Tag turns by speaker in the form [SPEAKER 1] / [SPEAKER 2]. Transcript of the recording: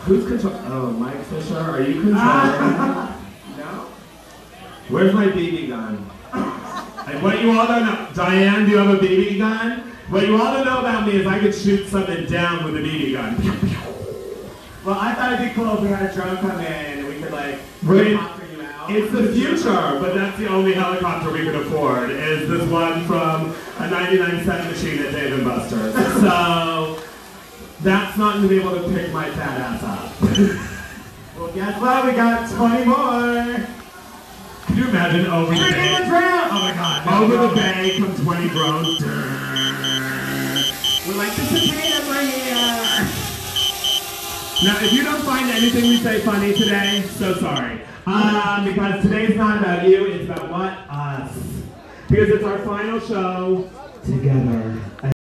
[SPEAKER 1] Who's control? Oh, Mike Fisher, are you controlling? No? Where's my BB gun? And what you all don't know, Diane, do you have a BB gun? What you all don't know about me is I could shoot something down with a BB gun.
[SPEAKER 2] Well, I thought it'd be cool if we had a drone come in and we could like helicopter you out.
[SPEAKER 1] It's the future, but that's the only helicopter we can afford, is this one from a 99 cent machine at Dave & Buster's. So, that's not going to be able to pick my fat ass up.
[SPEAKER 2] Well, guess what? We got 20 more.
[SPEAKER 1] Can you imagine over the bay?
[SPEAKER 2] Oh my god.
[SPEAKER 1] Over the bay come 20 drones.
[SPEAKER 2] We're like, the cicadas right here.
[SPEAKER 1] Now, if you don't find anything we say funny today, so sorry. Because today's not about you, it's about what? Us. Because it's our final show together.